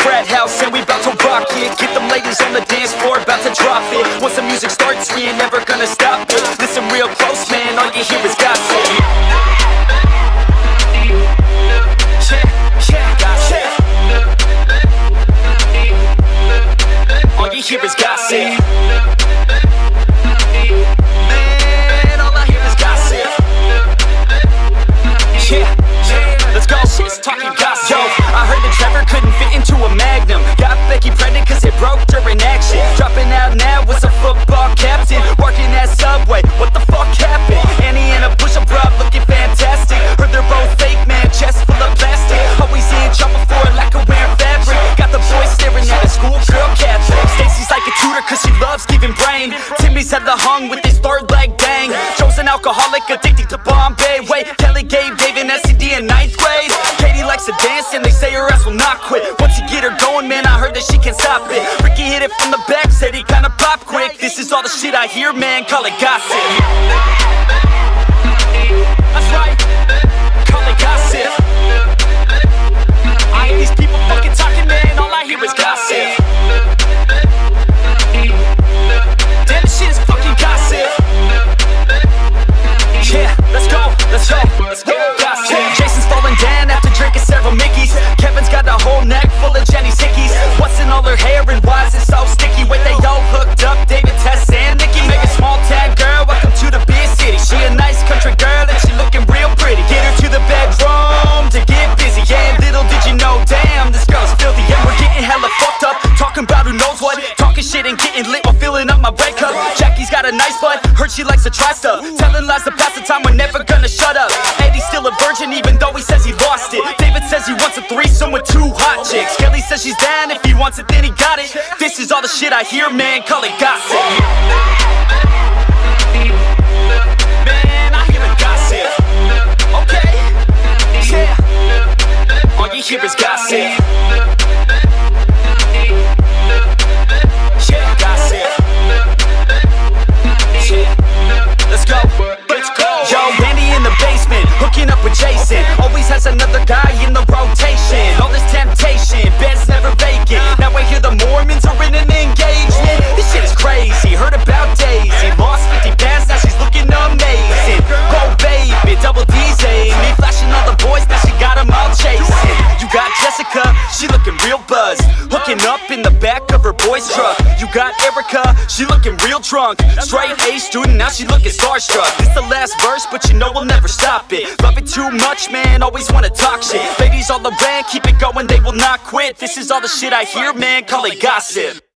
frat house and we bout to rock it. Get them ladies on the dance floor, about to drop it. Once the music starts, we ain't never gonna stop it. Listen real close, man, all you hear is gossip. All you hear is gossip. Man, all I hear is gossip. Let's go. Shit's talking gossip. Yo, I heard that Trevor couldn't fit into a Magnum. Got Becky pregnant cause it broke during action. Dropping out now was a football captain. Working at Subway, what the fuck happened? Annie and a push-up bra looking fantastic. Heard they're both fake, man, chest full of plastic. Always in trouble for a lack of wearing fabric. Got the boys staring at a schoolgirl Catholic. Stacy's like a tutor cause she loves giving brain. Timmy's had the hung with his third leg bang. Joe's an alcoholic addicted to Bombay. Wait, Kelly gave Dave an STD in 9th grade. Katie likes to dance and they say her ass will not quit. Once you get her going, man, I heard that she can't stop it. Ricky hit it from the back, said he kinda pop quick. This is all the shit I hear, man, call it gossip. That's right, call it gossip. I hear these people fucking talking, man, all I hear is gossip. Damn, this shit is fucking gossip. Yeah, let's go, let's go, let's go, gossip. Jason's falling down after drinking several Mickeys. Kevin's got a whole neck full of Jenny's hickeys. What's in all her hair and why is it so sticky? Wait, they all hooked up, David, Tess, and Nikki. Make a small town girl, welcome to the big city. She a nice country girl and she looking real pretty. Get her to the bedroom to get busy. Yeah, little did you know, damn, this girl's filthy. Yeah, we're getting hella fucked up, talking about who knows what. Talking shit and getting lit while filling up my red cup. Jackie's got a nice butt, heard she likes to try stuff. Telling lies to pass the time, we're never gonna shut up. Eddie's still a virgin even though he says he lost it. David says he wants a threesome with 2 hot chicks. Kelly says she's down, if he wants it then he got it. This is all the shit I hear, man, call it gossip. Man, I hear the gossip. Okay, yeah, all you hear is gossip. Yeah, gossip. Yeah, let's go, let's go. Yo, Randy in the basement, hooking up with Jason. Always has another guy in the rotation. All this temptation, bed's never vacant. Now I hear the Mormons are in an engagement. This shit is crazy, heard about Daisy. Lost 50 pounds, now she's looking amazing. Go baby, double D's me. Flashing all the boys, now she got them all chasing. You got Jessica, she looking real buzzed. Hooking up in the back of her boy's truck. You got Erica, she looking real drunk. Straight A student, now she looking starstruck. This the last verse, but you know we'll never stop it. Love it too much, man, always wanna talk shit. Ladies all around, keep it going, they will not quit. This is all the shit I hear, man, call it gossip.